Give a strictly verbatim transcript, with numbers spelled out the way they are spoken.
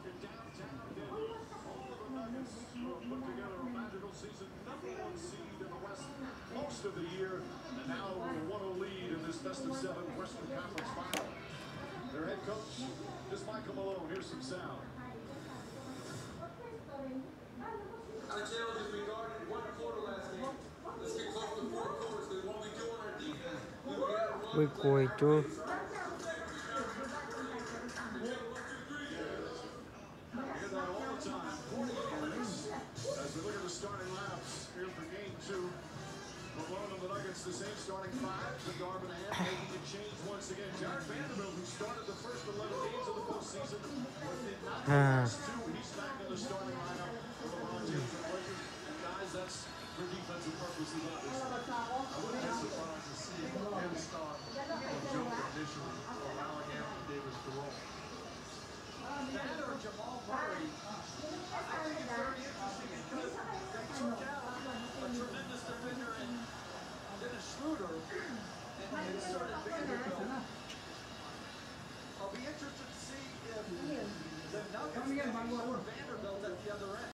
market downtown Denver. All of the Nuggets will put together a magical season. Number one seed in the West most of the year. And now with a one oh lead in this best of seven Western Conference final. Their head coach is Michael Malone. Here's some sound. Our challenge is regarding one quarter last game. Let's get close to four quarters because what we do on our defense, we will get a run. We're going to We get that all the time. forty minutes as we look at the starting lineups here for game two. Malone and the Nuggets, the same starting five. The Garvin ahead, making a change once again. Jared Vanderbilt, who started the first eleven games of the postseason, but did not the last two. He's back in the starting lineup for LeBron James and Lakers. And guys, that's for defensive purposes, obviously. I wouldn't be surprised to see him start on Joker initially, allowing Anthony Davis to roll. That or Jamal Murray, I think it's very interesting because they took out a tremendous defender in Dennis Schroeder and they inserted Vanderbilt. I'll be interested to see if the Nuggets can ignore Vanderbilt at the other end.